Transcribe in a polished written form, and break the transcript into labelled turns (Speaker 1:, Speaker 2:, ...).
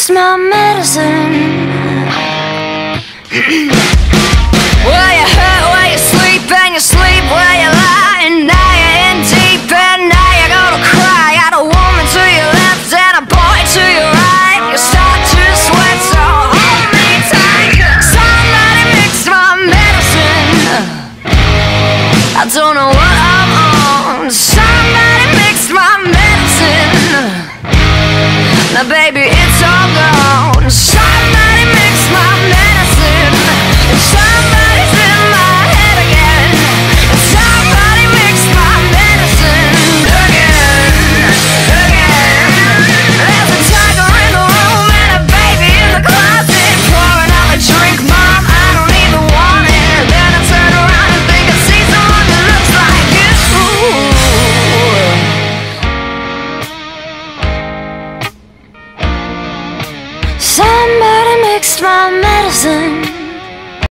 Speaker 1: It's my medicine. Where you hurt, where you sleep, and you sleep where you lie, and